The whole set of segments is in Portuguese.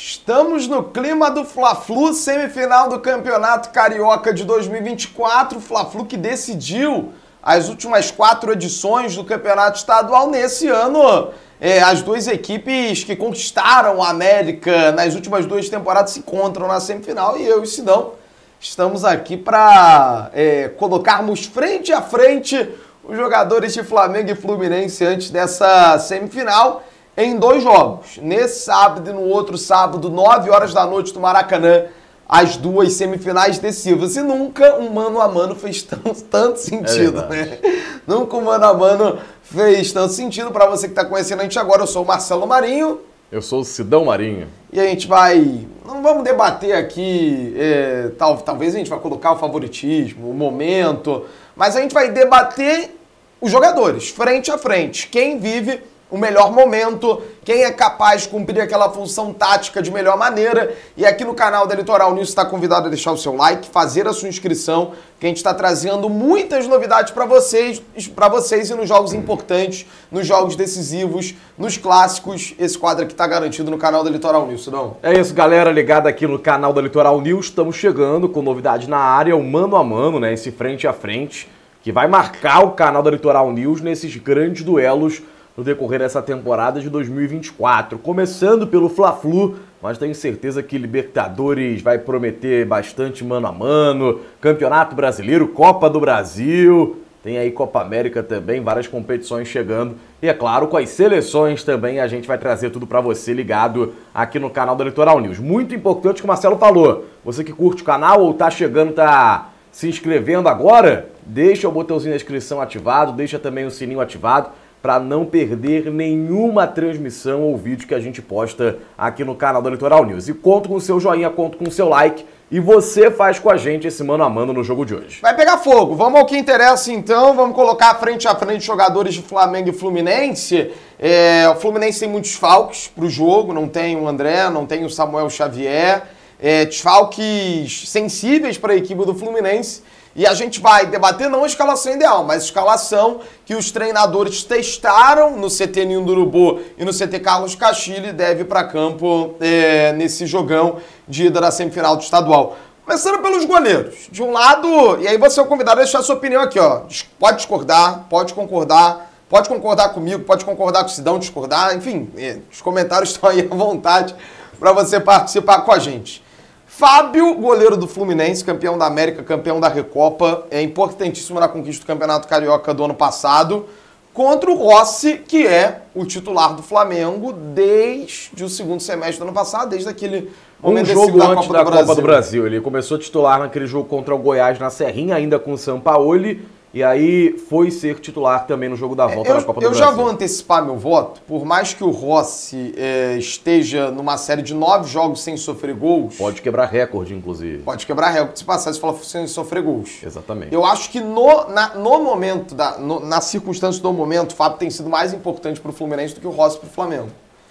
Estamos no clima do Fla-Flu, semifinal do Campeonato Carioca de 2024. Fla-Flu que decidiu as últimas 4 edições do Campeonato Estadual. Nesse ano, as duas equipes que conquistaram a América nas últimas 2 temporadas se encontram na semifinal. E eu e o Sidão estamos aqui para colocarmos frente a frente os jogadores de Flamengo e Fluminense antes dessa semifinal em 2 jogos. Nesse sábado e no outro sábado, 9 horas da noite, no Maracanã, as 2 semifinais decisivas. E nunca um mano a mano fez tanto sentido, né? Nunca um mano a mano fez tanto sentido. Para você que está conhecendo a gente agora, eu sou o Marcelo Marinho. Eu sou o Sidão Marinho. E a gente vai... Não vamos debater aqui, talvez a gente vai colocar o favoritismo, o momento, mas a gente vai debater os jogadores, frente a frente. Quem vive o melhor momento, quem é capaz de cumprir aquela função tática de melhor maneira. E aqui no canal da Litoral News está convidado a deixar o seu like, fazer a sua inscrição, que a gente está trazendo muitas novidades para vocês e nos jogos importantes, nos jogos decisivos, nos clássicos. Esse quadro aqui está garantido no canal da Litoral News, não? É isso, galera, ligada aqui no canal da Litoral News. Estamos chegando com novidade na área, o mano a mano, né? Esse frente a frente, que vai marcar o canal da Litoral News nesses grandes duelos no decorrer dessa temporada de 2024. Começando pelo Fla-Flu, mas tenho certeza que Libertadores vai prometer bastante mano a mano, Campeonato Brasileiro, Copa do Brasil, tem aí Copa América também, várias competições chegando. E é claro, com as seleções também a gente vai trazer tudo para você ligado aqui no canal da Litoral News. Muito importante que o Marcelo falou, você que curte o canal ou tá chegando, tá se inscrevendo agora, deixa o botãozinho da inscrição ativado, deixa também o sininho ativado, para não perder nenhuma transmissão ou vídeo que a gente posta aqui no canal da Litoral News. E conto com o seu joinha, conto com o seu like, e você faz com a gente esse mano a mano no jogo de hoje. Vai pegar fogo. Vamos ao que interessa então, vamos colocar frente a frente jogadores de Flamengo e Fluminense. O Fluminense tem muitos desfalques para o jogo, não tem o André, não tem o Samuel Xavier, desfalques sensíveis para a equipe do Fluminense. E a gente vai debater não a escalação ideal, mas a escalação que os treinadores testaram no CT Ninho do Urubu e no CT Carlos Castilho e deve para campo nesse jogão de ida da semifinal do estadual. Começando pelos goleiros. De um lado, e aí você é o convidado a deixar a sua opinião aqui, ó. Pode discordar, pode concordar comigo, pode concordar com o Sidão, discordar, enfim, os comentários estão aí à vontade para você participar com a gente. Fábio, goleiro do Fluminense, campeão da América, campeão da Recopa, é importantíssimo na conquista do Campeonato Carioca do ano passado, contra o Rossi, que é o titular do Flamengo desde o segundo semestre do ano passado, desde aquele momento jogo antes da Copa do Brasil. Ele começou titular naquele jogo contra o Goiás na Serrinha, ainda com o Sampaoli, e aí foi ser titular também no jogo da volta da Copa do Brasil. Eu já vou antecipar meu voto, por mais que o Rossi esteja numa série de 9 jogos sem sofrer gols... Pode quebrar recorde, inclusive. Pode quebrar recorde, se passar, se falar sem sofrer gols. Exatamente. Eu acho que no momento, na circunstância do momento, o Fábio tem sido mais importante para o Fluminense do que o Rossi para o Flamengo.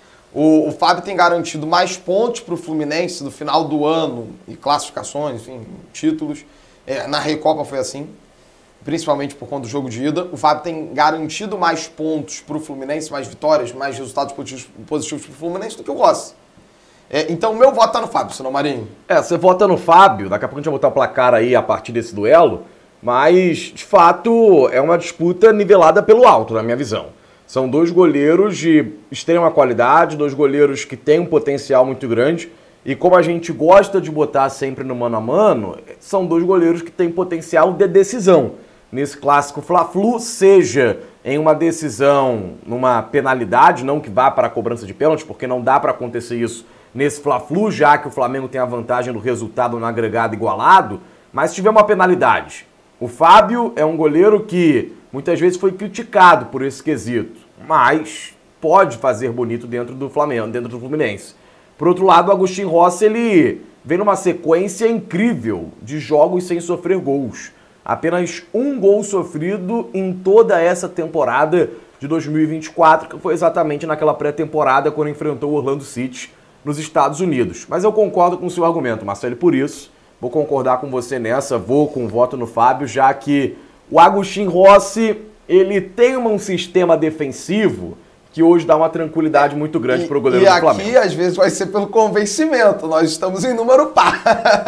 O Fábio tem garantido mais pontos para o Fluminense no final do ano, e classificações, enfim, títulos. Na Recopa foi assim, principalmente por conta do jogo de ida. O Fábio tem garantido mais pontos para o Fluminense, mais vitórias, mais resultados positivos para o Fluminense do que o Rossi. Então o meu voto tá no Fábio, senão Marinho. Você vota no Fábio, daqui a pouco a gente vai botar o placar aí a partir desse duelo, mas de fato é uma disputa nivelada pelo alto, na minha visão. São 2 goleiros de extrema qualidade, 2 goleiros que têm um potencial muito grande, e como a gente gosta de botar sempre no mano a mano, são 2 goleiros que têm potencial de decisão. Nesse clássico Fla-Flu, seja em uma decisão, numa penalidade, não que vá para a cobrança de pênalti, porque não dá para acontecer isso nesse Fla-Flu, já que o Flamengo tem a vantagem do resultado no agregado igualado, mas se tiver uma penalidade. O Fábio é um goleiro que muitas vezes foi criticado por esse quesito, mas pode fazer bonito dentro do Flamengo, dentro do Fluminense. Por outro lado, o Agustin Rossi, ele vem numa sequência incrível de jogos sem sofrer gols. Apenas 1 gol sofrido em toda essa temporada de 2024, que foi exatamente naquela pré-temporada quando enfrentou o Orlando City nos Estados Unidos. Mas eu concordo com o seu argumento, Marcelo, e por isso vou concordar com você nessa, vou com o voto no Fábio, já que o Agustin Rossi, ele tem um sistema defensivo que hoje dá uma tranquilidade muito grande para o goleiro do Flamengo. E aqui, às vezes, vai ser pelo convencimento. Nós estamos em número par.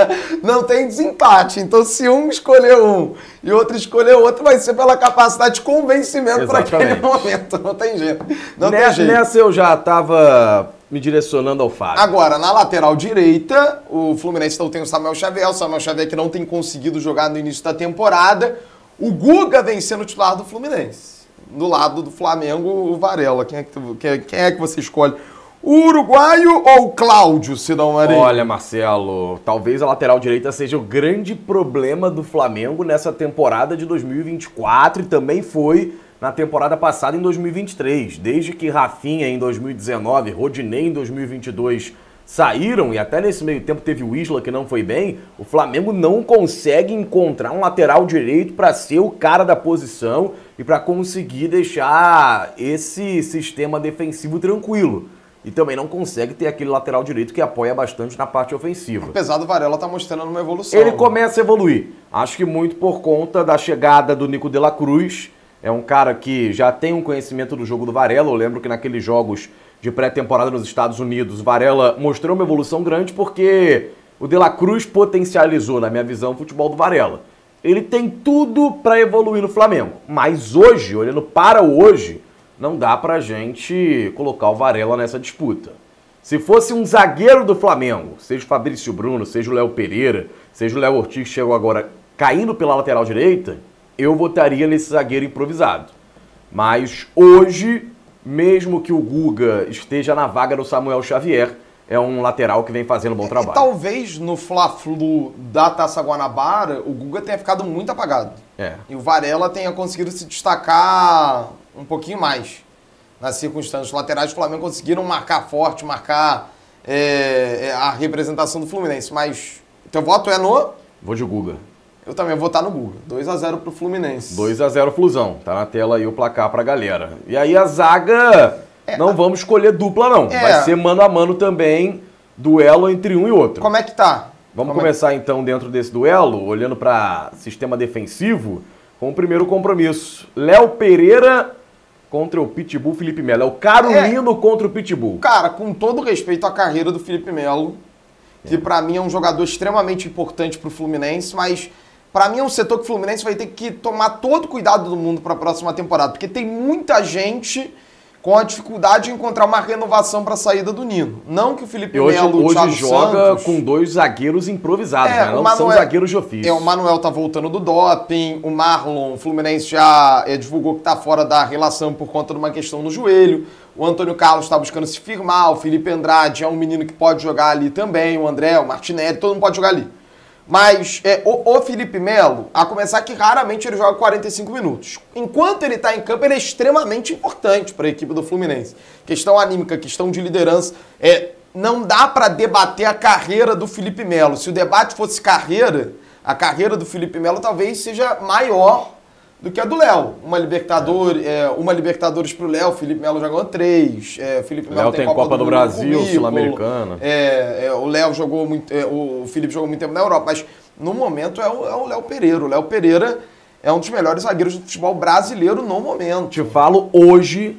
Não tem desempate. Então, se um escolher um e outro escolher outro, vai ser pela capacidade de convencimento para aquele momento. Não tem jeito. Nessa eu já estava me direcionando ao Fábio. Agora, na lateral direita, o Fluminense então tem o Samuel Xavier que não tem conseguido jogar no início da temporada. O Guga vem sendo titular do Fluminense. Do lado do Flamengo, o Varela. Quem é que você escolhe? O uruguaio ou o Cláudio, Sidão Marinho? Olha, Marcelo, talvez a lateral direita seja o grande problema do Flamengo nessa temporada de 2024 e também foi na temporada passada em 2023. Desde que Rafinha em 2019, Rodinei em 2022 saíram, e até nesse meio tempo teve o Isla que não foi bem, o Flamengo não consegue encontrar um lateral direito para ser o cara da posição e para conseguir deixar esse sistema defensivo tranquilo. E também não consegue ter aquele lateral direito que apoia bastante na parte ofensiva. Apesar do Varela estar mostrando uma evolução. Ele começa a evoluir. Acho que muito por conta da chegada do Nico de la Cruz. É um cara que já tem um conhecimento do jogo do Varela. Eu lembro que naqueles jogos de pré-temporada nos Estados Unidos, o Varela mostrou uma evolução grande porque o de la Cruz potencializou, na minha visão, o futebol do Varela. Ele tem tudo para evoluir no Flamengo. Mas hoje, olhando para o hoje, não dá pra gente colocar o Varela nessa disputa. Se fosse um zagueiro do Flamengo, seja o Fabrício Bruno, seja o Léo Pereira, seja o Léo Ortiz, que chegou agora caindo pela lateral direita, eu votaria nesse zagueiro improvisado. Mas hoje, mesmo que o Guga esteja na vaga do Samuel Xavier, é um lateral que vem fazendo um bom trabalho. Talvez no Fla-Flu da Taça Guanabara, o Guga tenha ficado muito apagado. E o Varela tenha conseguido se destacar um pouquinho mais nas circunstâncias. Os laterais do Flamengo conseguiram marcar forte, marcar a representação do Fluminense. Mas teu voto é no? Vou de Guga. Eu também vou votar no Guga. 2-0 pro Fluminense. 2-0 Flusão. Tá na tela aí o placar pra galera. E aí a zaga, não vamos escolher dupla não. Vai ser mano a mano também, duelo entre um e outro. Como é que tá? Vamos começar então dentro desse duelo, olhando para sistema defensivo, com o primeiro compromisso. Léo Pereira contra o Pitbull Felipe Melo. É o Carolino contra o Pitbull. Cara, com todo respeito à carreira do Felipe Melo, que pra mim é um jogador extremamente importante pro Fluminense, mas pra mim é um setor que o Fluminense vai ter que tomar todo o cuidado do mundo pra próxima temporada, porque tem muita gente com a dificuldade de encontrar uma renovação para a saída do Nino. Não que o Felipe Melo, o Thiago joga Santos, com dois zagueiros improvisados, né? Não são zagueiros de ofício. O Manuel tá voltando do doping, o Marlon, o Fluminense já divulgou que tá fora da relação por conta de uma questão no joelho. O Antônio Carlos tá buscando se firmar, o Felipe Andrade é um menino que pode jogar ali também, o André, o Martinelli, todo mundo pode jogar ali. Mas o Felipe Melo, a começar que raramente ele joga 45 minutos. Enquanto ele está em campo, ele é extremamente importante para a equipe do Fluminense. Questão anímica, questão de liderança. Não dá para debater a carreira do Felipe Melo. Se o debate fosse carreira, a carreira do Felipe Melo talvez seja maior do que a do Léo. Uma Libertadores pro Léo, o Felipe Melo já ganhou 3. Felipe Melo tem Copa do Brasil, Sul-Americana. O Léo jogou muito, o Felipe jogou muito tempo na Europa, mas no momento é o Léo Pereira. O Léo Pereira é um dos melhores zagueiros do futebol brasileiro no momento. Te falo hoje,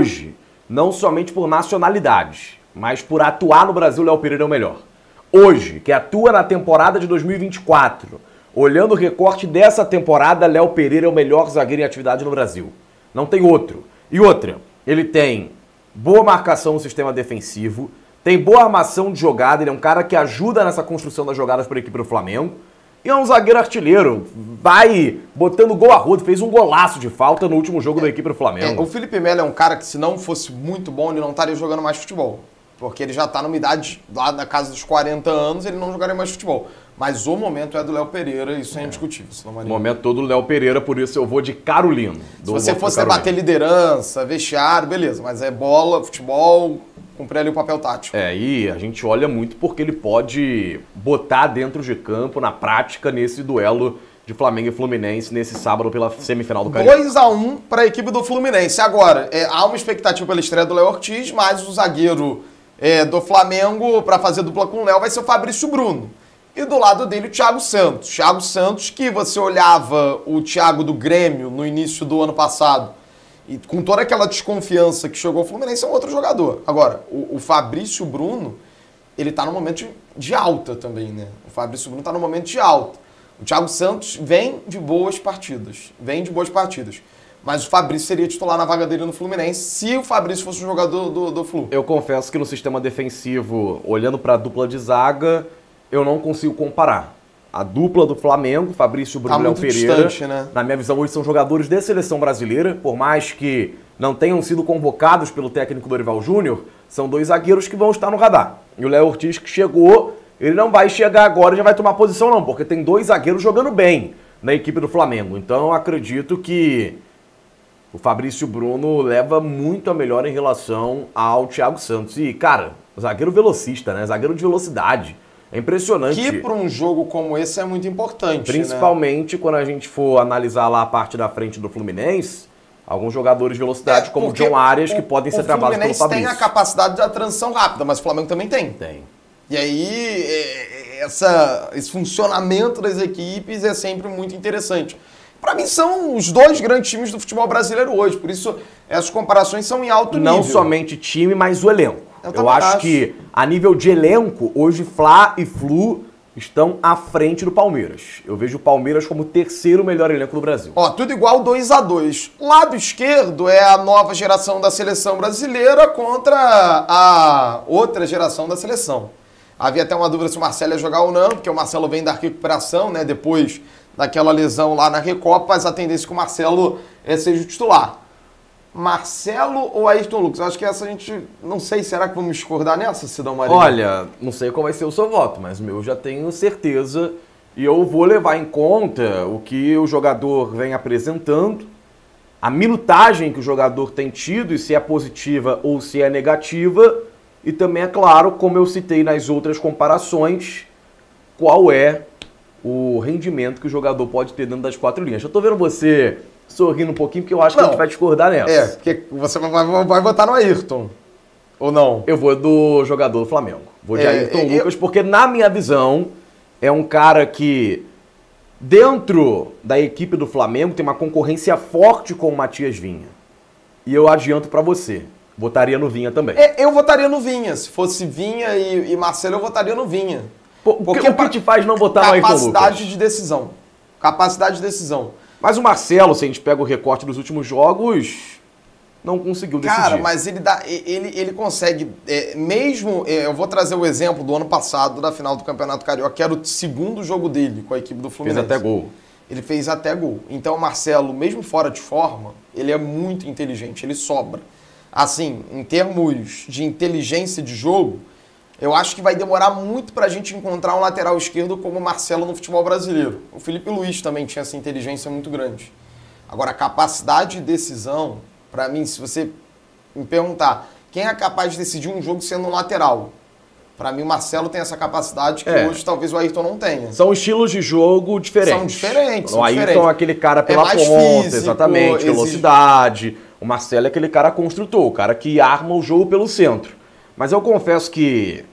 não somente por nacionalidade, mas por atuar no Brasil, o Léo Pereira é o melhor. Hoje, que atua na temporada de 2024, olhando o recorte dessa temporada, Léo Pereira é o melhor zagueiro em atividade no Brasil. Não tem outro. E outra, ele tem boa marcação no sistema defensivo, tem boa armação de jogada, ele é um cara que ajuda nessa construção das jogadas para a equipe do Flamengo, e é um zagueiro artilheiro, vai botando gol a rodo, fez um golaço de falta no último jogo da equipe do Flamengo. O Felipe Melo é um cara que, se não fosse muito bom, ele não estaria jogando mais futebol. Porque ele já está numa idade, lá na casa dos 40 anos, ele não jogaria mais futebol. Mas o momento é do Léo Pereira, isso é indiscutível. O momento todo do Léo Pereira, por isso eu vou de Carolino. Se você fosse debater liderança, vestiário, beleza. Mas é bola, futebol, cumprir ali o papel tático. E a gente olha muito porque ele pode botar dentro de campo, na prática, nesse duelo de Flamengo e Fluminense, nesse sábado pela semifinal do Carioca. 2-1 para a equipe do Fluminense. Agora, há uma expectativa pela estreia do Léo Ortiz, mas o zagueiro do Flamengo, para fazer dupla com o Léo, vai ser o Fabrício Bruno. E do lado dele o Thiago Santos. Thiago Santos, que você olhava o Thiago do Grêmio no início do ano passado E com toda aquela desconfiança que chegou ao Fluminense, é um outro jogador. Agora, o Fabrício Bruno, ele tá no momento de alta também, né? O Fabrício Bruno tá no momento de alta. O Thiago Santos vem de boas partidas. Mas o Fabrício seria titular na vaga dele no Fluminense se o Fabrício fosse um jogador do Flu. Eu confesso que no sistema defensivo, olhando para a dupla de zaga, eu não consigo comparar. A dupla do Flamengo, Fabrício Bruno e Léo Pereira, distante, né? Na minha visão, hoje são jogadores de seleção brasileira, por mais que não tenham sido convocados pelo técnico Dorival Júnior, são dois zagueiros que vão estar no radar. E o Léo Ortiz, que chegou, ele não vai chegar agora e já vai tomar posição não, porque tem dois zagueiros jogando bem na equipe do Flamengo. Então eu acredito que o Fabrício Bruno leva muito a melhor em relação ao Thiago Santos. E, cara, zagueiro velocista, né? Zagueiro de velocidade. É impressionante. Que para um jogo como esse é muito importante, principalmente, né? Quando a gente for analisar lá a parte da frente do Fluminense, alguns jogadores de velocidade, como o John Arias, que podem ser travados pelo Fabrício. O Fluminense tem a capacidade da transição rápida, mas o Flamengo também tem. Tem. E aí, esse funcionamento das equipes é sempre muito interessante. Para mim, são os dois grandes times do futebol brasileiro hoje. Por isso, essas comparações são em alto nível. Não somente time, mas o elenco. Eu acho que, a nível de elenco, hoje Fla e Flu estão à frente do Palmeiras. Eu vejo o Palmeiras como o terceiro melhor elenco do Brasil. Ó, tudo igual 2-2. Lado esquerdo é a nova geração da seleção brasileira contra a outra geração da seleção. Havia até uma dúvida se o Marcelo ia jogar ou não, porque o Marcelo vem da recuperação, né, depois daquela lesão lá na Recopa, mas a tendência é que o Marcelo seja o titular. Marcelo ou Ayrton Lucas? Acho que essa a gente, não sei, será que vamos discordar nessa, Sidão Marinho? Olha, não sei qual vai ser o seu voto, mas o meu já tenho certeza e eu vou levar em conta o que o jogador vem apresentando, a minutagem que o jogador tem tido e se é positiva ou se é negativa e também, é claro, como eu citei nas outras comparações, qual é o rendimento que o jogador pode ter dentro das quatro linhas. Eu tô vendo você sorrindo um pouquinho, porque eu acho que a gente vai discordar nessa. Porque você vai votar no Ayrton, ou não? Eu vou do jogador do Flamengo. Vou de Ayrton Lucas, porque na minha visão, é um cara que, dentro da equipe do Flamengo, tem uma concorrência forte com o Matias Vinha. E eu adianto pra você, votaria no Vinha também. Eu votaria no Vinha. Se fosse Vinha e Marcelo, eu votaria no Vinha. Porque o que te faz não votar no Ayrton Lucas? Capacidade de decisão. Capacidade de decisão. Mas o Marcelo, se a gente pega o recorte dos últimos jogos, não conseguiu decidir. Cara, mas ele consegue, mesmo... eu vou trazer o exemplo do ano passado, da final do Campeonato Carioca, que era o segundo jogo dele com a equipe do Fluminense. Fez até gol. Ele fez até gol. Então o Marcelo, mesmo fora de forma, ele é muito inteligente, ele sobra. Assim, em termos de inteligência de jogo, eu acho que vai demorar muito pra gente encontrar um lateral esquerdo como o Marcelo no futebol brasileiro. O Felipe Luiz também tinha essa inteligência muito grande. Agora, a capacidade de decisão, pra mim, se você me perguntar quem é capaz de decidir um jogo sendo um lateral, pra mim o Marcelo tem essa capacidade que hoje talvez o Ayrton não tenha. São estilos de jogo diferentes. São diferentes. O Ayrton é aquele cara pela ponta, físico, exatamente, velocidade. O Marcelo é aquele cara construtor, o cara que arma o jogo pelo centro. Mas eu confesso que,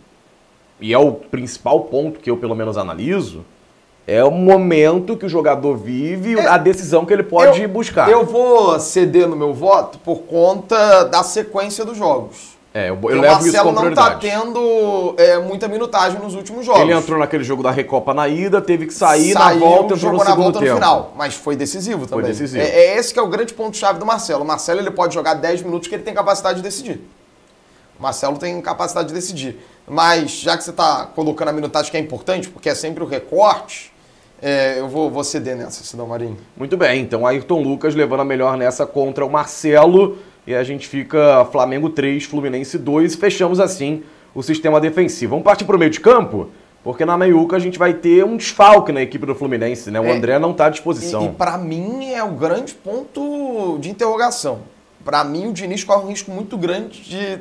e é o principal ponto que eu pelo menos analiso, é o momento que o jogador vive e a decisão que ele pode buscar. Eu vou ceder no meu voto por conta da sequência dos jogos. Eu levo isso com prioridade. O Marcelo não tá tendo muita minutagem nos últimos jogos. Ele entrou naquele jogo da Recopa na ida, teve que sair na volta, entrou no segundo tempo. Final, mas foi decisivo também. Foi decisivo. Esse que é o grande ponto-chave do Marcelo. O Marcelo ele pode jogar 10 minutos que ele tem capacidade de decidir. O Marcelo tem capacidade de decidir. Mas, já que você está colocando a minutagem que é importante, porque é sempre o recorte, eu vou ceder nessa, Sidão Marinho. Muito bem, então Ayrton Lucas levando a melhor nessa contra o Marcelo. E a gente fica Flamengo 3, Fluminense 2. E fechamos assim o sistema defensivo. Vamos partir para o meio de campo? Porque na meiuca a gente vai ter um desfalque na equipe do Fluminense, né? O André não está à disposição. E para mim é o grande ponto de interrogação. Para mim o Diniz corre um risco muito grande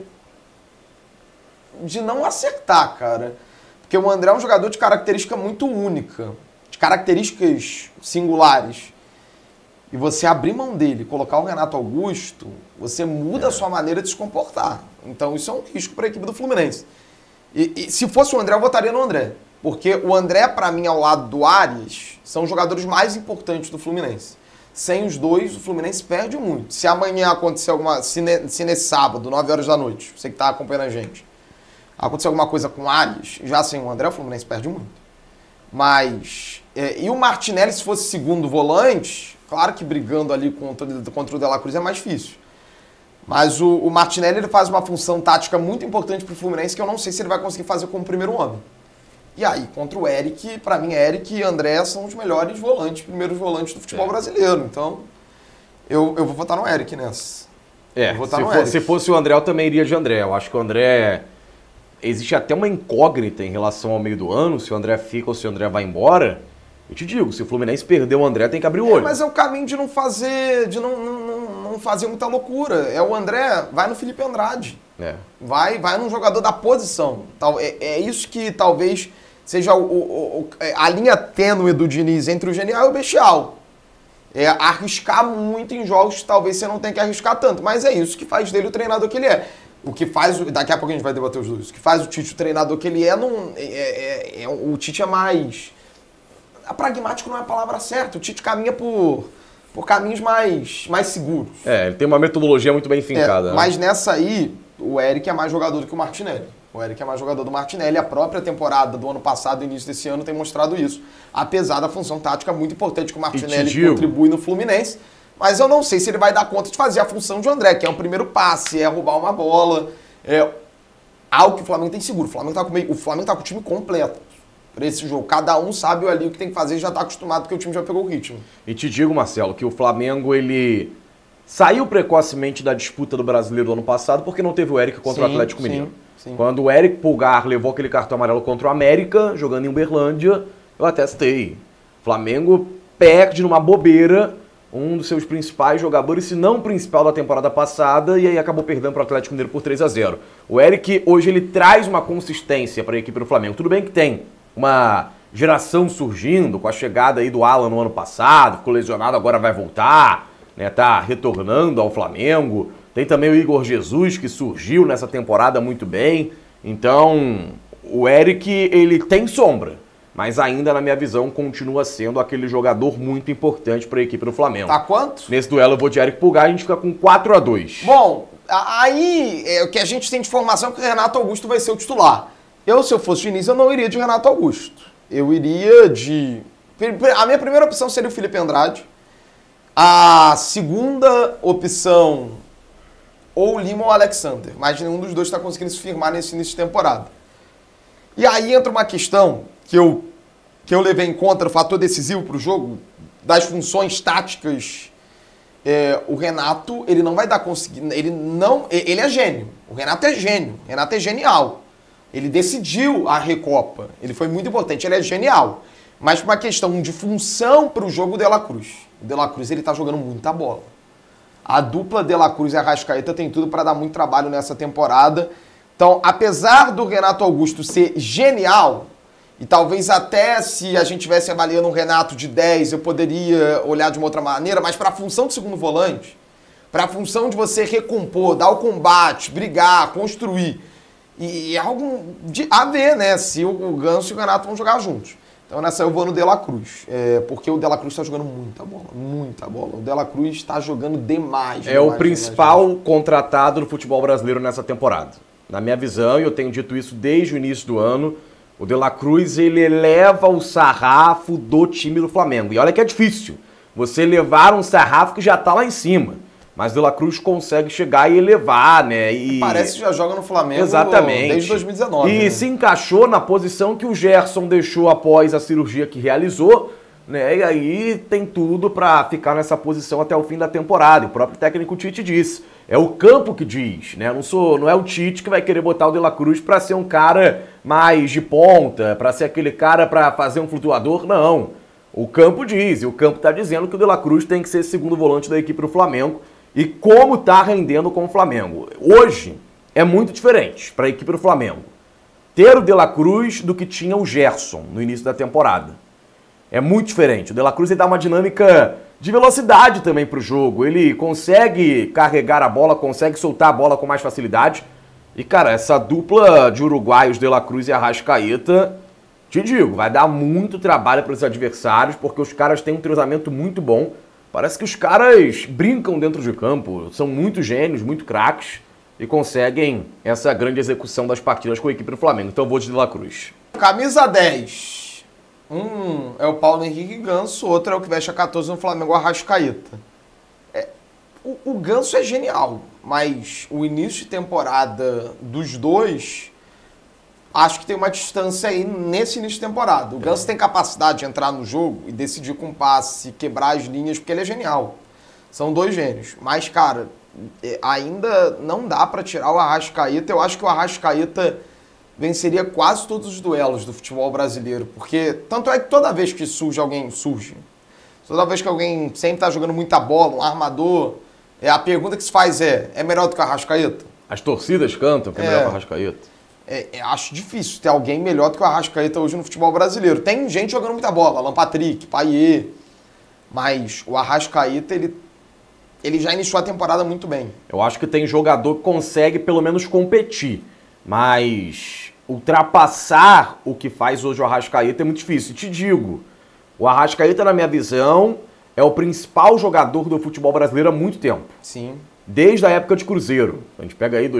de não acertar, cara. Porque o André é um jogador de característica muito única, de características singulares. E você abrir mão dele, colocar o Renato Augusto, você muda a sua maneira de se comportar. Então isso é um risco para a equipe do Fluminense. E se fosse o André, eu votaria no André. Porque o André, para mim, ao lado do Arias, são os jogadores mais importantes do Fluminense. sem os dois, o Fluminense perde muito. Se amanhã acontecer alguma... Se nesse sábado, 9 horas da noite, você que está acompanhando a gente, acontecer alguma coisa com o Arias, já sem o André, o Fluminense perde muito. Mas... e o Martinelli, se fosse segundo volante, claro que brigando ali contra o De La Cruz é mais difícil. Mas o Martinelli ele faz uma função tática muito importante para o Fluminense que eu não sei se ele vai conseguir fazer como primeiro homem. E aí, contra o Eric, para mim, Eric e André são os melhores volantes, primeiros volantes do futebol brasileiro. Então, eu vou votar no Eric nessa. Se fosse o André, eu também iria de André. Eu acho que o André... Existe até uma incógnita em relação ao meio do ano, se o André fica ou se o André vai embora. Eu te digo, se o Fluminense perder o André, tem que abrir o olho. Mas é o caminho de não fazer, não fazer muita loucura. É o André, vai no Felipe Andrade. Vai num jogador da posição. É isso que talvez seja a linha tênue do Diniz entre o genial e o bestial. É arriscar muito em jogos que talvez você não tenha que arriscar tanto. Mas é isso que faz dele o treinador que ele é. O que faz, daqui a pouco a gente vai debater os dois, o que faz o Tite o treinador que ele é, o Tite é mais... Pragmático não é a palavra certa, o Tite caminha por caminhos mais seguros. Ele tem uma metodologia muito bem fincada. Mas nessa aí, o Eric é mais jogador do que o Martinelli. O Eric é mais jogador do Martinelli. A própria temporada do ano passado, início desse ano, tem mostrado isso. Apesar da função tática muito importante que o Martinelli contribui no Fluminense. Mas eu não sei se ele vai dar conta de fazer a função de André, que é o primeiro passe, é roubar uma bola. É algo que o Flamengo tem seguro. O Flamengo tá com o time completo para esse jogo. Cada um sabe ali o que tem que fazer e já tá acostumado porque o time já pegou o ritmo. E te digo, Marcelo, que o Flamengo, ele saiu precocemente da disputa do Brasileiro do ano passado porque não teve o Eric contra o Atlético Mineiro. Sim. Quando o Eric Pulgar levou aquele cartão amarelo contra o América, jogando em Uberlândia, eu até citei. O Flamengo perde numa bobeira um dos seus principais jogadores, se não o principal da temporada passada, e aí acabou perdendo para o Atlético Mineiro por 3-0. O Eric, hoje, ele traz uma consistência para a equipe do Flamengo. Tudo bem que tem uma geração surgindo, com a chegada aí do Alan no ano passado, ficou lesionado, agora vai voltar, né, tá retornando ao Flamengo. Tem também o Igor Jesus, que surgiu nessa temporada muito bem. Então, o Eric, ele tem sombra, mas ainda, na minha visão, continua sendo aquele jogador muito importante para a equipe do Flamengo. Tá quanto? Nesse duelo eu vou de Eric Pulgar, a gente fica com 4-2. Bom, aí o que a gente tem de informação é que o Renato Augusto vai ser o titular. Se eu fosse o Diniz, eu não iria de Renato Augusto. Eu iria de... A minha primeira opção seria o Felipe Andrade. A segunda opção, ou o Lima ou o Alexander. Mas nenhum dos dois está conseguindo se firmar nesse início de temporada. E aí entra uma questão que eu levei em conta, o fator decisivo para o jogo, das funções táticas. O Renato, ele não vai dar conseguir... Ele é gênio. O Renato é gênio. O Renato é genial. Ele decidiu a Recopa. Ele foi muito importante. Ele é genial. Mas uma questão de função para o jogo, o De La Cruz. O De La Cruz, ele tá jogando muita bola. A dupla De La Cruz e Arrascaeta tem tudo para dar muito trabalho nessa temporada. Então, apesar do Renato Augusto ser genial, e talvez até se a gente estivesse avaliando um Renato de 10, eu poderia olhar de uma outra maneira, mas para a função de segundo volante, para a função de você recompor, dar o combate, brigar, construir, e algo a ver, né, se o Ganso e o Renato vão jogar juntos. Então nessa eu vou no De La Cruz, porque o De La Cruz está jogando muita bola. O De La Cruz está jogando demais. O principal contratado do futebol brasileiro nessa temporada. Na minha visão, e eu tenho dito isso desde o início do ano, o De La Cruz, ele eleva o sarrafo do time do Flamengo. E olha que é difícil você elevar um sarrafo que já está lá em cima. Mas o De La Cruz consegue chegar e elevar, né? Parece que já joga no Flamengo desde 2019. E se encaixou na posição que o Gerson deixou após a cirurgia que realizou, né? E aí tem tudo para ficar nessa posição até o fim da temporada. O próprio técnico Tite disse. É o campo que diz, né? Não é o Tite que vai querer botar o De La Cruz para ser um cara mais de ponta, para ser aquele cara para fazer um flutuador, não. O campo diz, e o campo está dizendo que o De La Cruz tem que ser segundo volante da equipe do Flamengo. E como está rendendo com o Flamengo. Hoje é muito diferente para a equipe do Flamengo ter o De La Cruz do que tinha o Gerson no início da temporada. É muito diferente. O De La Cruz ele dá uma dinâmica de velocidade também para o jogo. Ele consegue carregar a bola, consegue soltar a bola com mais facilidade. E, cara, essa dupla de uruguaios, De La Cruz e Arrascaeta, te digo, vai dar muito trabalho para os adversários, porque os caras têm um entrosamento muito bom. Parece que os caras brincam dentro de campo, são muito gênios, muito craques e conseguem essa grande execução das partidas com a equipe do Flamengo. Então eu vou de La Cruz. Camisa 10. É o Paulo Henrique Ganso, outro é o que veste a 14 no Flamengo, o Arrascaeta. O Ganso é genial, mas o início de temporada dos dois, acho que tem uma distância aí nesse início de temporada. O Ganso tem capacidade de entrar no jogo e decidir com passe, quebrar as linhas, porque ele é genial. São dois gênios. Mas, cara, ainda não dá pra tirar o Arrascaeta. Eu acho que o Arrascaeta venceria quase todos os duelos do futebol brasileiro, porque tanto é que toda vez que surge, toda vez que alguém sempre tá jogando muita bola, um armador, a pergunta que se faz é melhor do que o Arrascaeta? As torcidas cantam que é melhor que o Arrascaeta. Acho difícil ter alguém melhor do que o Arrascaeta hoje no futebol brasileiro. Tem gente jogando muita bola, Alan Patrick, Payet, mas o Arrascaeta, ele já iniciou a temporada muito bem. Eu acho que tem jogador que consegue pelo menos competir, mas ultrapassar o que faz hoje o Arrascaeta é muito difícil. E te digo, o Arrascaeta, na minha visão, é o principal jogador do futebol brasileiro há muito tempo. Sim. Desde a época de Cruzeiro. A gente pega aí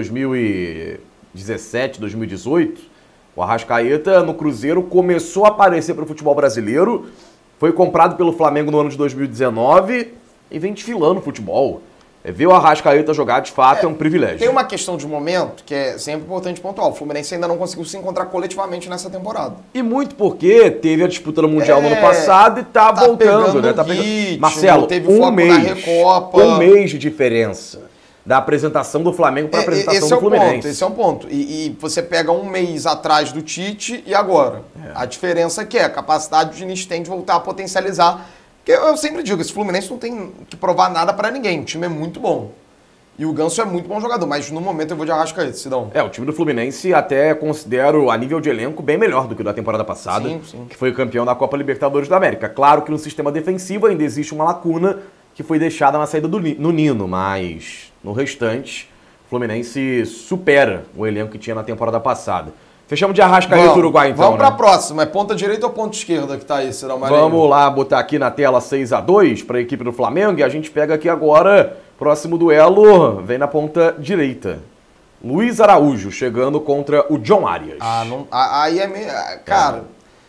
2017, 2018, o Arrascaeta no Cruzeiro começou a aparecer para o futebol brasileiro, foi comprado pelo Flamengo no ano de 2019 e vem desfilando o futebol. Ver o Arrascaeta jogar, de fato, é um privilégio. Tem uma questão de momento que é sempre importante pontuar. O Fluminense ainda não conseguiu se encontrar coletivamente nessa temporada. E muito porque teve a disputa no Mundial no ano passado e tá voltando, né? Tá ritmo, Marcelo, teve foco na Recopa. Um mês de diferença da apresentação do Flamengo para a apresentação do Fluminense. Esse é um ponto. E você pega um mês atrás do Tite e agora. A diferença que é a capacidade de Diniz tem de voltar a potencializar. Eu sempre digo, esse Fluminense não tem que provar nada pra ninguém. O time é muito bom. E o Ganso é muito bom jogador, mas no momento eu vou de Arrascaeta, Sidão. O time do Fluminense até considero, a nível de elenco, bem melhor do que o da temporada passada, sim. Que foi campeão da Copa Libertadores da América. Claro que no sistema defensivo ainda existe uma lacuna que foi deixada na saída do Nino, mas no restante, o Fluminense supera o elenco que tinha na temporada passada. Fechamos de Arrascaeta do Uruguai, então, vamos pra próxima. É ponta direita ou ponta esquerda que tá aí, Sidão Marinho? Vamos lá botar aqui na tela 6-2 para a equipe do Flamengo e a gente pega aqui agora, próximo duelo, vem na ponta direita. Luiz Araújo chegando contra o John Arias. Aí é meio... Cara,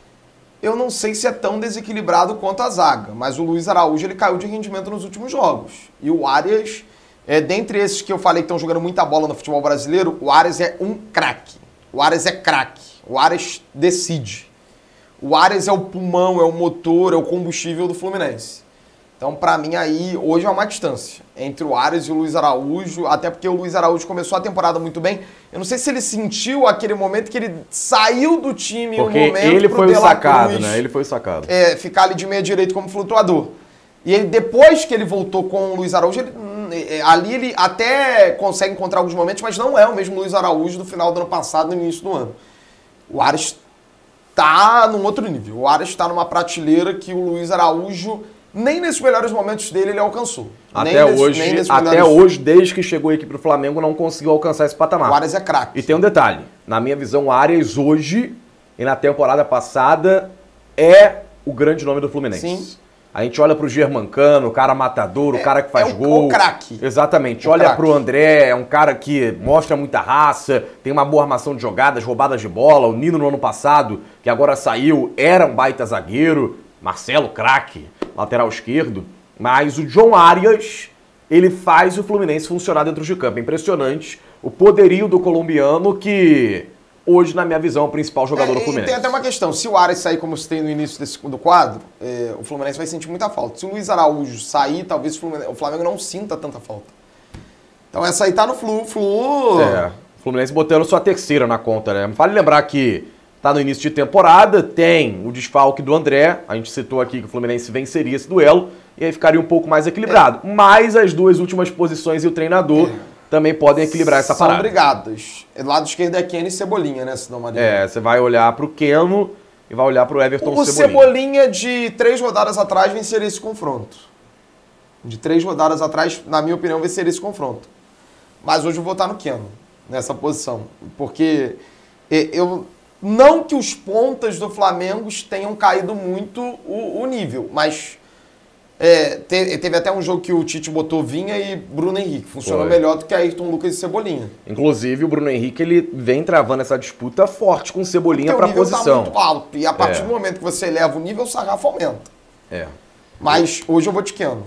eu não sei se é tão desequilibrado quanto a zaga, mas o Luiz Araújo, ele caiu de rendimento nos últimos jogos. E o Arias, dentre esses que eu falei que estão jogando muita bola no futebol brasileiro, o Arias é um craque. O Arias é craque, o Arias decide. O Arias é o pulmão, é o motor, é o combustível do Fluminense. Então, pra mim, aí, hoje é uma distância entre o Arias e o Luiz Araújo, até porque o Luiz Araújo começou a temporada muito bem. Eu não sei se ele sentiu aquele momento que ele saiu do time porque um momento ele foi o sacado, Cruz, né? Ele foi o sacado. Ficar ali de meia direito como flutuador. E ele, depois que ele voltou com o Luiz Araújo, ali ele até consegue encontrar alguns momentos, mas não é o mesmo Luiz Araújo do final do ano passado, no início do ano. O Arias tá num outro nível. O Arias está numa prateleira que o Luiz Araújo, nem nesses melhores momentos dele, ele alcançou. Até hoje, desde que chegou a equipe do Flamengo, não conseguiu alcançar esse patamar. O Arias é craque. E tem um detalhe. Na minha visão, o Arias hoje e na temporada passada é o grande nome do Fluminense. Sim. A gente olha pro Germancano, o cara matador, o cara que faz gol. O craque. Exatamente. Olha pro André, é um cara que mostra muita raça, tem uma boa armação de jogadas, roubadas de bola. O Nino no ano passado, que agora saiu, era um baita zagueiro. Marcelo, craque, lateral esquerdo. Mas o John Arias, ele faz o Fluminense funcionar dentro de campo. É impressionante o poderio do colombiano que... hoje, na minha visão, é o principal jogador do Fluminense. Tem até uma questão. Se o Arias sair como você tem no início do quadro, o Fluminense vai sentir muita falta. Se o Luiz Araújo sair, talvez o Flamengo não sinta tanta falta. Então essa aí tá no flu. O Fluminense botando sua terceira na conta, né? Vale lembrar que tá no início de temporada, tem o desfalque do André. A gente citou aqui que o Fluminense venceria esse duelo e aí ficaria um pouco mais equilibrado. Mas as duas últimas posições e o treinador... também podem equilibrar essa parada. São brigadas. Lado esquerdo é Keno e Cebolinha, né, Sidão Marinho? Você vai olhar pro Keno e vai olhar pro Everton o Cebolinha, de 3 rodadas atrás, venceria esse confronto. De 3 rodadas atrás, na minha opinião, venceria esse confronto. Mas hoje eu vou estar no Keno, nessa posição. Porque não que os pontas do Flamengo tenham caído muito o nível, mas Teve até um jogo que o Tite botou Vinha e Bruno Henrique. Funcionou Foi. melhor do que Ayrton Lucas e Cebolinha. Inclusive, o Bruno Henrique ele vem travando essa disputa forte com o Cebolinha Porque para o nível posição. tá muito alto. E a partir do momento que você eleva o nível, o sarrafo aumenta. É. Mas hoje eu vou de Keno.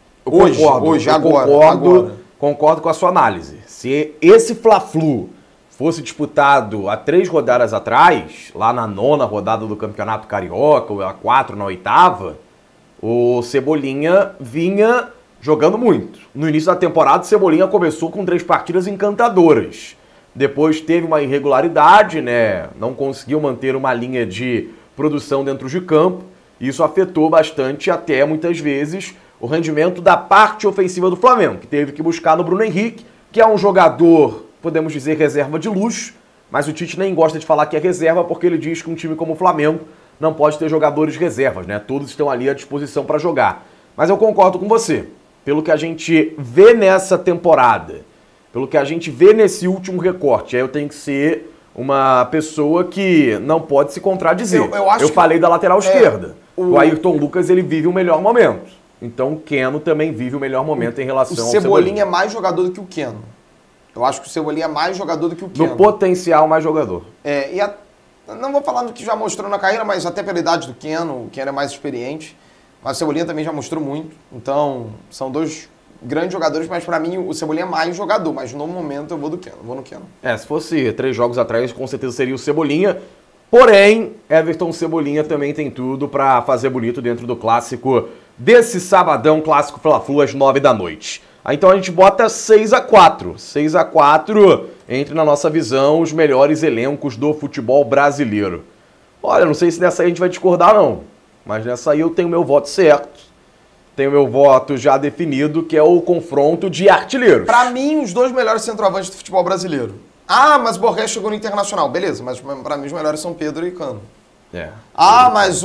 Eu Agora. concordo com a sua análise. Se esse Fla-Flu fosse disputado há 3 rodadas atrás, lá na 9ª rodada do Campeonato Carioca, ou a 4 na 8ª, o Cebolinha vinha jogando muito. No início da temporada, o Cebolinha começou com 3 partidas encantadoras. Depois teve uma irregularidade, né? Não conseguiu manter uma linha de produção dentro de campo. Isso afetou bastante, até muitas vezes, o rendimento da parte ofensiva do Flamengo, que teve que buscar no Bruno Henrique, que é um jogador, podemos dizer, reserva de luxo, mas o Tite nem gosta de falar que é reserva porque ele diz que um time como o Flamengo não pode ter jogadores reservas, né? Todos estão ali à disposição para jogar. Mas eu concordo com você. Pelo que a gente vê nessa temporada, pelo que a gente vê nesse último recorte, aí eu tenho que ser uma pessoa que não pode se contradizer. Eu falei da lateral esquerda. O Ayrton Lucas, ele vive o melhor momento. Então o Keno também vive o melhor momento em relação ao Cebolinha. O Cebolinha é mais jogador do que o Keno. Eu acho que o Cebolinha é mais jogador do que o Keno. No potencial, mais jogador. Não vou falar no que já mostrou na carreira, mas até pela idade do Keno. O Keno é mais experiente. Mas o Cebolinha também já mostrou muito. Então, são 2 grandes jogadores, mas pra mim o Cebolinha é mais jogador. Mas no momento eu vou do Keno, vou no Keno. Se fosse 3 jogos atrás, com certeza seria o Cebolinha. Porém, Everton Cebolinha também tem tudo pra fazer bonito dentro do clássico desse sabadão, clássico Fla-Flu, às 9 da noite. Então a gente bota 6-4. 6-4 entre, na nossa visão, os melhores elencos do futebol brasileiro. Olha, não sei se nessa aí a gente vai discordar, não. Mas nessa aí eu tenho meu voto certo. Tenho meu voto já definido, que é o confronto de artilheiros. Pra mim, os 2 melhores centroavantes do futebol brasileiro. Ah, mas o Borré chegou no Internacional. Beleza, mas pra mim os melhores são Pedro e Cano. Mas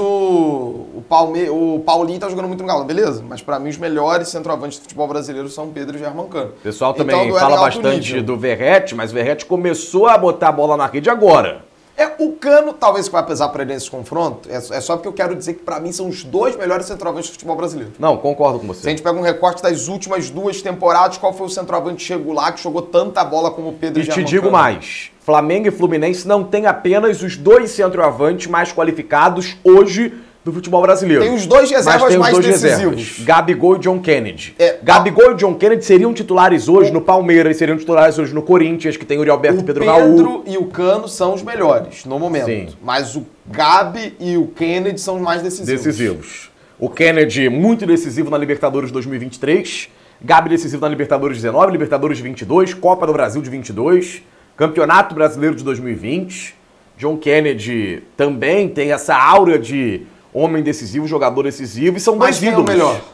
o Paulinho tá jogando muito no Galo. Beleza, mas pra mim os melhores centroavantes do futebol brasileiro são Pedro e Germancano. O pessoal também fala bastante do Verratti, mas o Verratti começou a botar a bola na rede agora. O Cano, talvez que vai pesar pra ele nesse confronto, é só porque eu quero dizer que pra mim são os 2 melhores centroavantes do futebol brasileiro. Não, concordo com você. Se a gente pega um recorte das últimas 2 temporadas, qual foi o centroavante regular que jogou tanta bola como o Pedro e Germancano? E te digo mais, Flamengo e Fluminense não tem apenas os 2 centroavantes mais qualificados hoje do futebol brasileiro. Tem os 2 reservas mais decisivos. Gabigol e John Kennedy. Gabigol e John Kennedy seriam titulares hoje no Palmeiras, seriam titulares hoje no Corinthians, que tem o Yuri Alberto e Pedro Raul. O Pedro e o Cano são os melhores, no momento. Sim. Mas o Gabi e o Kennedy são os mais decisivos. O Kennedy muito decisivo na Libertadores 2023, Gabi decisivo na Libertadores 19, Libertadores 22, Copa do Brasil de 22, Campeonato Brasileiro de 2020. John Kennedy também tem essa aura de homem decisivo, jogador decisivo, e são 2 ídolos. Quem é o melhor?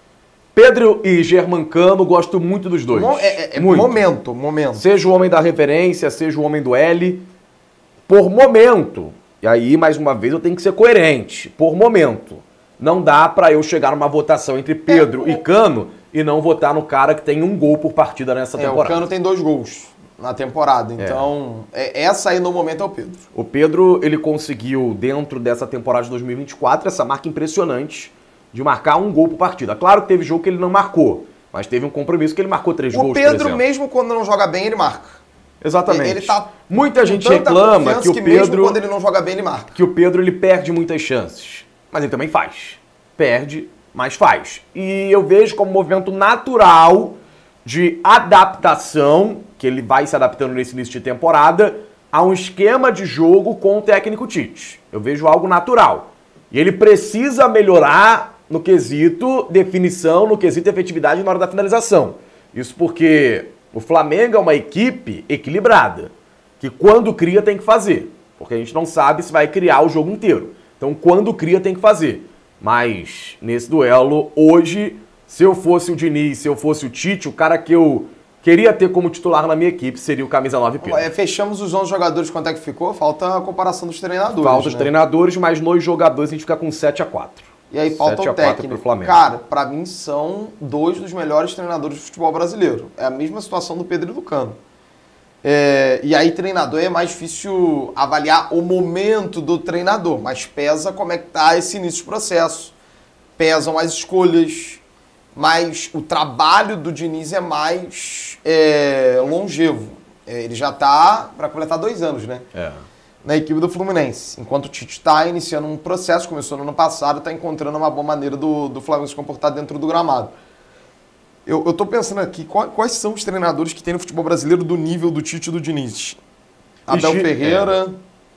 Pedro e Germancano, gosto muito dos 2. Muito. Momento. Seja o homem da referência, seja o homem do L. Por momento, e aí, mais uma vez, eu tenho que ser coerente. Por momento, não dá pra eu chegar numa votação entre Pedro e Cano e não votar no cara que tem 1 gol por partida nessa temporada. O Cano tem 2 gols na temporada, então essa aí no momento é o Pedro. O Pedro, ele conseguiu dentro dessa temporada de 2024 essa marca impressionante de marcar 1 gol por partida. Claro que teve jogo que ele não marcou, mas teve um compromisso que ele marcou 3 gols, por exemplo. O Pedro, mesmo quando não joga bem, ele marca. Exatamente. Ele tá muita gente reclama que o Pedro, mesmo quando ele não joga bem, ele marca. Que o Pedro, ele perde muitas chances, mas ele também faz. Perde, mas faz. E eu vejo como um movimento natural de adaptação, que ele vai se adaptando nesse início de temporada, a um esquema de jogo com o técnico Tite. Eu vejo algo natural. E ele precisa melhorar no quesito definição, no quesito efetividade na hora da finalização. Isso porque o Flamengo é uma equipe equilibrada, que quando cria tem que fazer, porque a gente não sabe se vai criar o jogo inteiro. Então quando cria tem que fazer. Mas nesse duelo, hoje, se eu fosse o Diniz, se eu fosse o Tite, o cara que eu queria ter como titular na minha equipe seria o camisa 9 Pedro. Fechamos os 11 jogadores, quanto é que ficou? Falta a comparação dos treinadores. Falta os treinadores, mas nos jogadores a gente fica com 7-4. E aí falta o técnico. Cara, pra mim são 2 dos melhores treinadores do futebol brasileiro. É a mesma situação do Pedro e do Cano. E aí treinador é mais difícil avaliar o momento do treinador, mas pesa como é que tá esse início de processo. pesam as escolhas, mas o trabalho do Diniz é mais longevo. Ele já está para completar 2 anos, né? Na equipe do Fluminense. Enquanto o Tite está iniciando um processo, começou no ano passado, está encontrando uma boa maneira do Flamengo se comportar dentro do gramado. Eu tô pensando aqui, quais são os treinadores que tem no futebol brasileiro do nível do Tite e do Diniz? Abel Ferreira...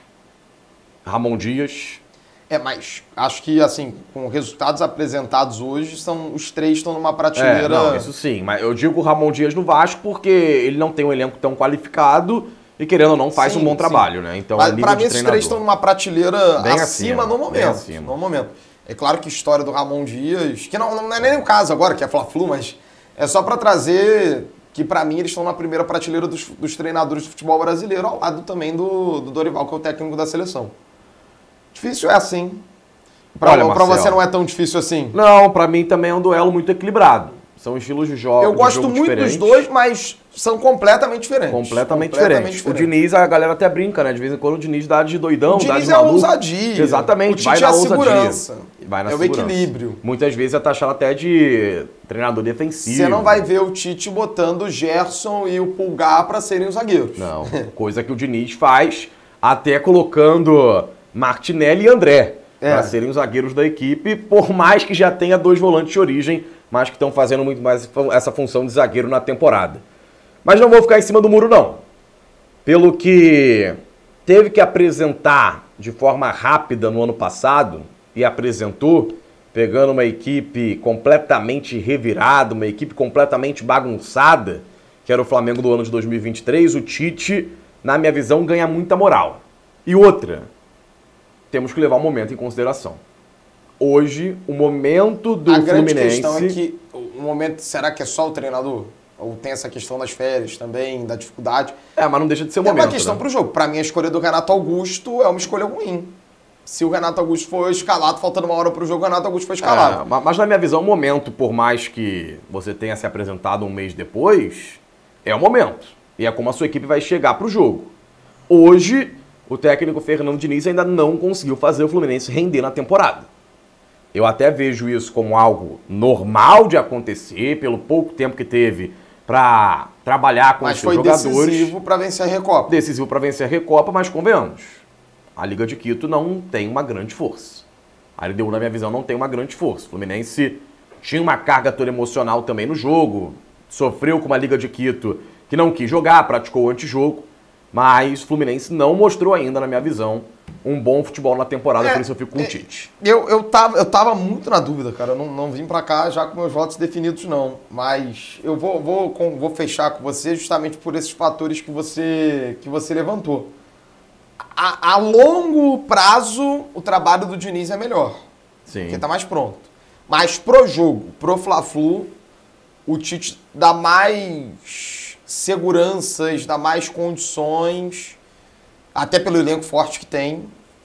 Ramon Dias... mas acho que, assim, com resultados apresentados hoje, os 3 estão numa prateleira... Não, isso sim. Mas eu digo o Ramon Dias no Vasco porque ele não tem um elenco tão qualificado e, querendo ou não, faz um bom trabalho, né? Então, para mim, esses 3 estão numa prateleira bem acima no momento. No momento. É claro que a história do Ramon Dias, que não é nem o caso agora, que é Fla-Flu, mas é só para trazer que, para mim, eles estão na primeira prateleira dos treinadores de futebol brasileiro, ao lado também do Dorival, que é o técnico da seleção. Difícil é assim. Pra você não é tão difícil assim? Não, pra mim também é um duelo muito equilibrado. São estilos de jogo. Eu gosto muito dos dois, mas são completamente diferentes. Completamente diferentes. O Diniz, a galera até brinca, né? De vez em quando o Diniz dá de doidão, dá de maluco. O Diniz é ousadia. Exatamente, vai na segurança. Vai na segurança. É o equilíbrio. Muitas vezes é taxado até de treinador defensivo. Você não vai ver o Tite botando o Gerson e o Pulgar pra serem os zagueiros. Não, coisa que o Diniz faz, até colocando Martinelli e André para serem os zagueiros da equipe, por mais que já tenha 2 volantes de origem, mas que estão fazendo muito mais essa função de zagueiro na temporada. Mas não vou ficar em cima do muro, não. Pelo que teve que apresentar de forma rápida no ano passado, e apresentou, pegando uma equipe completamente revirada, uma equipe completamente bagunçada, que era o Flamengo do ano de 2023, o Tite, na minha visão, ganha muita moral. E outra, temos que levar o momento em consideração. Hoje, o momento do Fluminense... A grande questão é que o momento, será que é só o treinador? Ou tem essa questão das férias também, da dificuldade? Mas não deixa de ser o momento. É uma questão pro jogo. Para mim, a escolha do Renato Augusto é uma escolha ruim. Se o Renato Augusto foi escalado, faltando 1 hora pro jogo, o Renato Augusto foi escalado. Mas na minha visão, o momento, por mais que você tenha se apresentado 1 mês depois, é o momento. E é como a sua equipe vai chegar pro jogo. Hoje, o técnico Fernando Diniz ainda não conseguiu fazer o Fluminense render na temporada. Eu até vejo isso como algo normal de acontecer, pelo pouco tempo que teve para trabalhar com os seus jogadores. Mas foi decisivo para vencer a Recopa. Decisivo para vencer a Recopa, mas convenhamos, a Liga de Quito não tem uma grande força. A LDU, na minha visão, não tem uma grande força. O Fluminense tinha uma carga toda emocional também no jogo, sofreu com uma Liga de Quito que não quis jogar, praticou o antijogo, mas o Fluminense não mostrou ainda, na minha visão, um bom futebol na temporada, por isso eu fico com o Tite. Eu tava muito na dúvida, cara. Eu não vim pra cá já com meus votos definidos, não. Mas eu vou fechar com você justamente por esses fatores que você levantou. A longo prazo, o trabalho do Diniz é melhor. Sim. Porque tá mais pronto. Mas pro jogo, pro Fla-Flu, o Tite dá mais seguranças, dá mais condições, até pelo elenco forte que tem,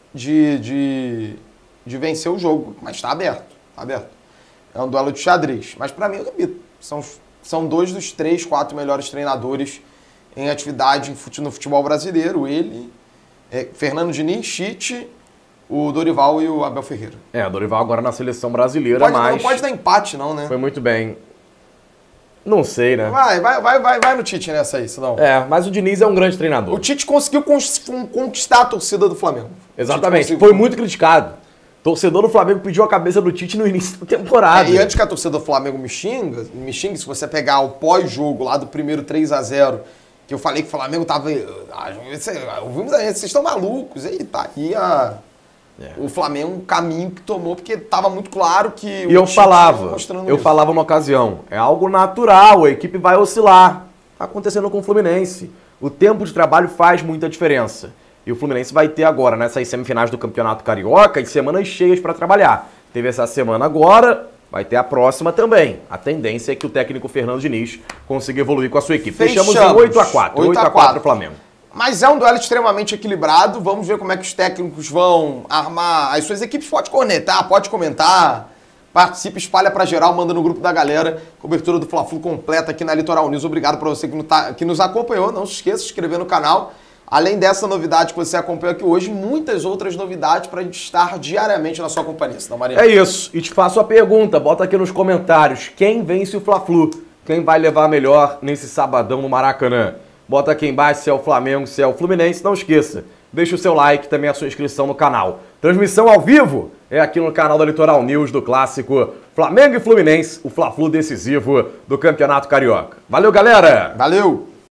de vencer o jogo. Mas tá aberto, tá aberto. É um duelo de xadrez. Mas pra mim, eu repito, são 2 dos 3, 4 melhores treinadores em atividade no futebol brasileiro. Ele, Fernando Diniz, Tite, o Dorival e o Abel Ferreira. O Dorival agora na seleção brasileira, mas... Não pode dar empate não, né? Foi muito bem. Não sei, né? Vai no Tite nessa aí, senão... mas o Diniz é um grande treinador. O Tite conseguiu conquistar a torcida do Flamengo. Exatamente. Foi muito criticado. O torcedor do Flamengo pediu a cabeça do Tite no início da temporada. E antes que a torcida do Flamengo me xingue, se você pegar o pós-jogo lá do primeiro 3-0, que eu falei que o Flamengo tava... Ouvimos aí, vocês estão malucos. E tá aí o Flamengo, o caminho que tomou, porque tava muito claro que... E eu falava na ocasião, é algo natural, a equipe vai oscilar. Tá acontecendo com o Fluminense. O tempo de trabalho faz muita diferença. E o Fluminense vai ter agora, nessas semifinais do Campeonato Carioca, e semanas cheias para trabalhar. Teve essa semana agora, vai ter a próxima também. A tendência é que o técnico Fernando Diniz consiga evoluir com a sua equipe. Fechamos em 8-4. 8-4 Flamengo. Mas é um duelo extremamente equilibrado. Vamos ver como é que os técnicos vão armar as suas equipes. Pode cornetar, pode comentar. Participe, espalha pra geral, manda no grupo da galera. Cobertura do Fla-Flu completa aqui na Litoral News. Obrigado pra você que nos acompanhou. Não se esqueça de se inscrever no canal. além dessa novidade que você acompanha aqui hoje, muitas outras novidades para a gente estar diariamente na sua companhia, não, Marinho? É isso. E te faço a pergunta, bota aqui nos comentários. Quem vence o Fla-Flu? Quem vai levar melhor nesse sabadão no Maracanã? Bota aqui embaixo se é o Flamengo, se é o Fluminense. Não esqueça, deixa o seu like, também a sua inscrição no canal. Transmissão ao vivo é aqui no canal da Litoral News do clássico Flamengo e Fluminense, o Fla-Flu decisivo do Campeonato Carioca. Valeu, galera! Valeu!